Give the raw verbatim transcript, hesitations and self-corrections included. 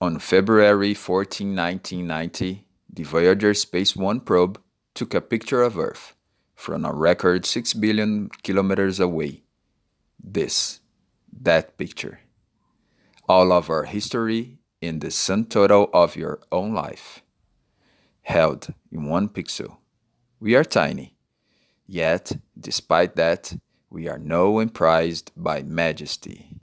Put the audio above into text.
On February fourteenth, nineteen ninety, the Voyager Space one probe took a picture of Earth from a record six billion kilometers away. This, that picture. All of our history in the sum total of your own life, held in one pixel. We are tiny, yet, despite that, we are known and prized by majesty.